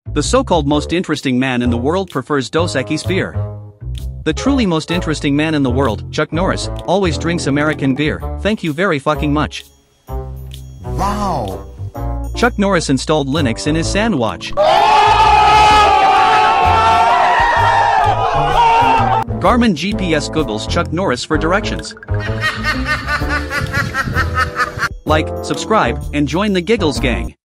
The so-called most interesting man in the world prefers Dos Equis beer. The truly most interesting man in the world, Chuck Norris, always drinks American beer. Thank you very fucking much. Wow. Chuck Norris installed Linux in his sandwich. Garmin GPS Googles Chuck Norris for directions. Like, subscribe, and join the Giggles gang.